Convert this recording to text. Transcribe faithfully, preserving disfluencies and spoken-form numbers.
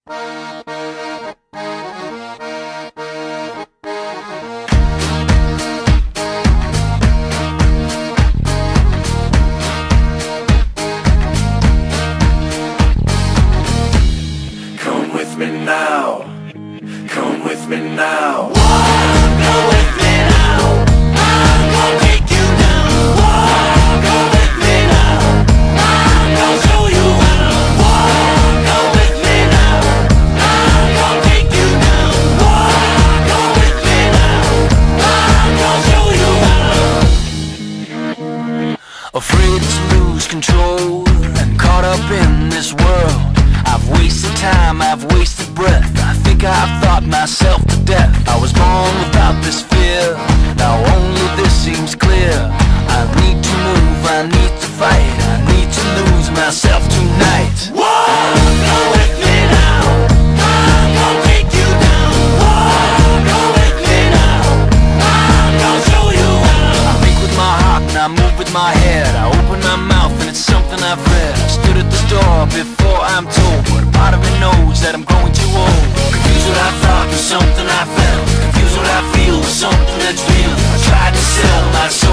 Come with me now, come with me now. Go with me now, I'm gonna take you down. Go with me now, I'm gonna show you how. Go with me now, I'm gonna take you down. Go with me now, I'm gonna show you how. Afraid to lose control and caught up in this world. I've wasted time, I've wasted breath. I think I've thought myself to death. I was born without this fear, now only this seems clear. I need to move, I need to fight, I need to lose myself tonight. Go with me now, I'm gonna take you down. Go with me now, I'm gonna show you how. I think with my heart and I move with my head. I open my mouth and it's something I've read. I stood at the door before I'm told, but a part of me knows that I'm growing too old. Confused what I thought was something I felt, confused what I feel was something that's real. I tried to sell my soul